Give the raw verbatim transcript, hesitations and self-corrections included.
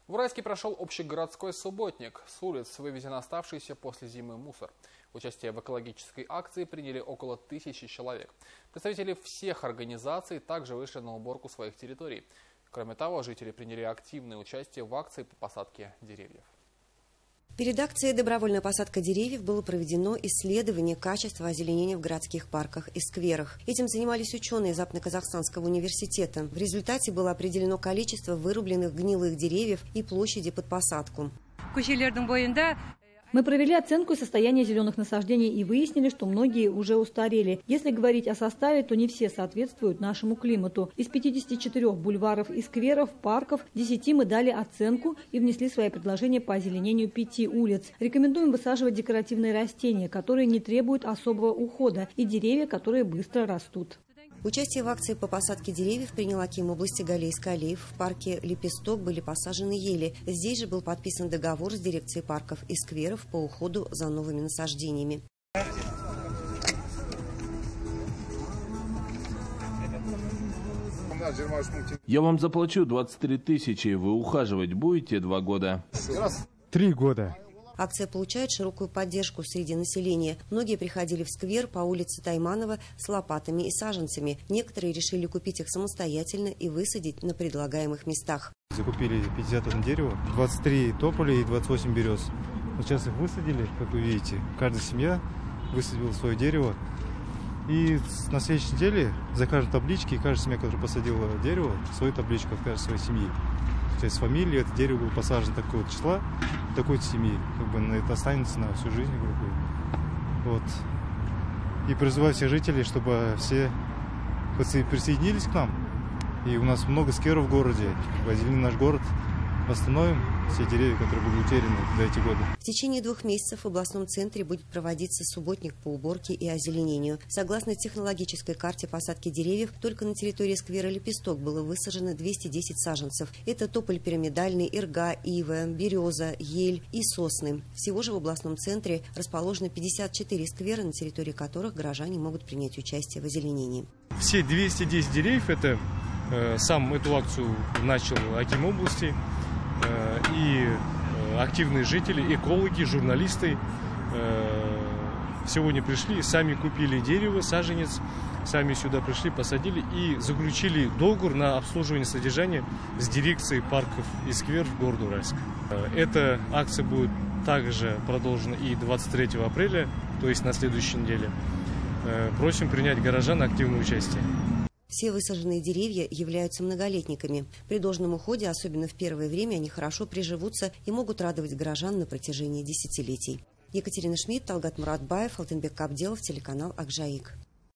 В Уральске прошел общегородской субботник. С улиц вывезен оставшийся после зимы мусор. Участие в экологической акции приняли около тысячи человек. Представители всех организаций также вышли на уборку своих территорий. Кроме того, жители приняли активное участие в акции по посадке деревьев. Перед акцией «Добровольная посадка деревьев» было проведено исследование качества озеленения в городских парках и скверах. Этим занимались ученые Западно-Казахстанского университета. В результате было определено количество вырубленных гнилых деревьев и площади под посадку. Мы провели оценку состояния зеленых насаждений и выяснили, что многие уже устарели. Если говорить о составе, то не все соответствуют нашему климату. Из пятидесяти четырёх бульваров и скверов, парков, десяти мы дали оценку и внесли свои предложения по озеленению пяти улиц. Рекомендуем высаживать декоративные растения, которые не требуют особого ухода, и деревья, которые быстро растут. Участие в акции по посадке деревьев принял аким области Галей Скалеев. В парке «Лепесток» были посажены ели. Здесь же был подписан договор с дирекцией парков и скверов по уходу за новыми насаждениями. Я вам заплачу двадцать три тысячи. Вы ухаживать будете два года? Три года. Акция получает широкую поддержку среди населения. Многие приходили в сквер по улице Тайманова с лопатами и саженцами. Некоторые решили купить их самостоятельно и высадить на предлагаемых местах. Закупили пятьдесят одно дерево, двадцать три тополя и двадцать восемь берез. Вот сейчас их высадили, как вы видите. Каждая семья высадила свое дерево. И на следующей неделе за каждой таблички, каждая семья, которая посадила дерево, свою табличку от каждой своей семьи. То есть фамилии, это дерево было посажено такого числа, такой семьи, как бы это останется на всю жизнь, грубо. Вот. И призываю всех жителей, чтобы все присоединились к нам. И у нас много скверов в городе, озеленим наш город, восстановим все деревья, которые были утеряны за эти годы. В течение двух месяцев в областном центре будет проводиться субботник по уборке и озеленению. Согласно технологической карте посадки деревьев, только на территории сквера «Лепесток» было высажено двести десять саженцев. Это тополь пирамидальный, ирга, ива, береза, ель и сосны. Всего же в областном центре расположено пятьдесят четыре сквера, на территории которых горожане могут принять участие в озеленении. Все двести десять деревьев, это э, сам эту акцию начал аким области. И активные жители, экологи, журналисты сегодня пришли, сами купили дерево, саженец, сами сюда пришли, посадили и заключили договор на обслуживание содержания с дирекцией парков и скверов города Уральска. Эта акция будет также продолжена и двадцать третьего апреля, то есть на следующей неделе. Просим принять горожан активное участие. Все высаженные деревья являются многолетниками. При должном уходе, особенно в первое время, они хорошо приживутся и могут радовать горожан на протяжении десятилетий. Екатерина Шмидт, Талгат Муратбаев, Алтынбек Кабделов, телеканал Акжаик.